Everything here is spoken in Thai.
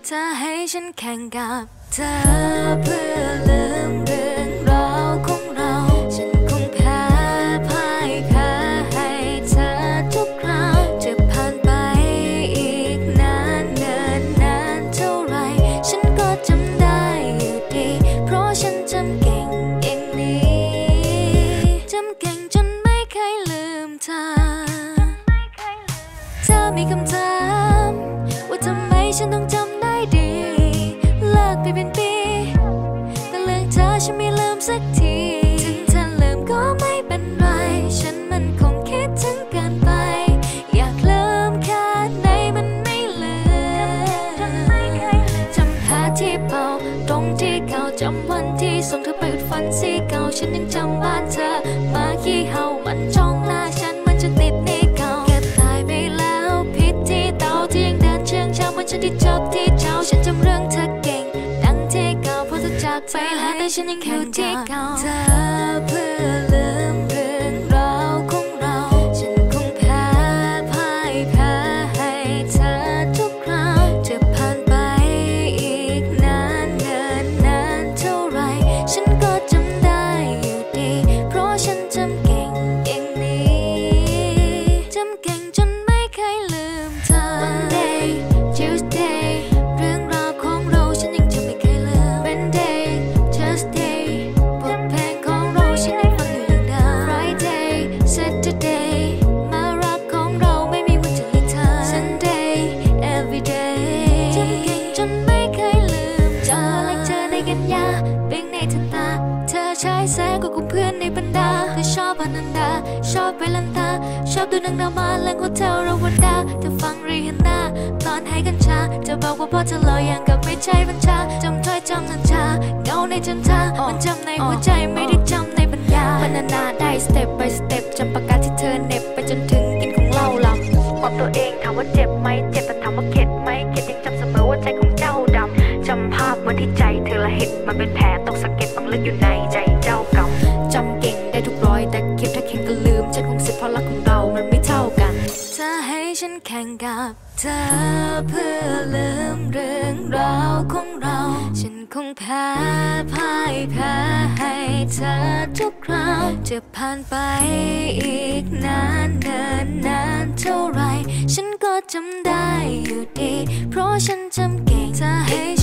ถ้าให้ฉันแข่งกับเธอเพื่อลืมเรื่องราวของเราฉันคงแพ้พ่ายแพ้ให้เธอทุกคราวจะผ่านไปอีกนานเนินนานเท่าไรฉันก็จำได้อยู่ดีเพราะฉันจำเก่งอย่างนี้จำเก่งจนไม่เคยลืมเธอเธอมีคำถามว่าทำไมฉันต้องจำได้ดีเลิกไปเป็นปีแต่เรื่องเธอฉันไม่ลืมสักทีถึงเธอลืมก็ไม่เป็นไรฉันมันคงคิดถึงเกินไปอยากลืมแค่ไหนมันไม่ลืมจำแผลที่เป่าตรงที่เก่าจำวันที่ส่งเธอไปอุดฝันสีเก่าฉันยังจำบ้านเธอมาขี้เห่ามันจ้องหน้าฉันมันจะติดในเก่าแกตายไปแล้วพิษที่เตาที่ยังเดินเชิงเช้ามันฉันที่จบที่เจ้าฉันจำเรื่องเธอเก่งดังที่เก่าเพราะเธอจากไปแล้วแต่ฉันยังอยู่ที่เก่าเธอเพื่อลืมเรื่องราวของเราฉันคงแพ้พ่ายแพ้ให้เธอทุกคราวจะผ่านไปอีกนานเนินนานเท่าไรฉันก็จำได้อยู่ดีเพราะฉันจำเก่งอย่างนี้จำเก่งจนไม่เคยลืมเธอ Monday Tuesday เรื่องราวของเราฉันยังจำไม่เคยลืม Wednesday Thursday บทเพลงของเราฉันยังฟังอยู่อย่างเดิม Friday Saturday มารักของเราไม่มีวันจะลืมเธอ Sunday Everyday จำเก่งจนไม่เคยลืมเธอและเธอในกันยาเบ่งในทันตาเธอใช้แสงกว่ากับเพื่อนในบรรดาเธอชอบอนันดาชอบไปลันตาชอบดูหนังดราม่าและโฮเทลรวันดาเธอฟังรีฮันน่าตอนให้กัญชาจะบอกว่าพ่อเธอหล่ออย่างกับไม่ใช่บัญชาจำถ้อยจำนันชาเงาในจันทามันจำในหัวใจไม่ได้จำในปัญญาพัฒนาได้สเต็ปbyสเต็ปจำปากกาที่เธอเหน็บไปจนถึงกินของเราหลับบอกตัวเองถามว่าเจ็บไหมเจ็บแต่ถามว่าเข็ดไหมเข็ดยังจำเสมอว่าใจของเจ้าดำจำภาพวันที่ใจเธอละเห็ดมันเป็นแผลตกสะเก็ดฝังลึกอยู่ในใจเจ้ากำจำเก่งได้ทุกรอยแต่เก็บถ้าแข่งก็ลืมฉันคงเสียเพราะรักของเรามันไม่เท่ากันถ้าให้ฉันแข่งกับเธอเพื่อลืมเรื่องราวของเราฉันคงแพ้พ่ายแพ้ให้เธอทุกคราวจะผ่านไปอีกนานเนินนานเท่าไรฉันก็จำได้อยู่ดีเพราะฉันจำเก่งถ้าให้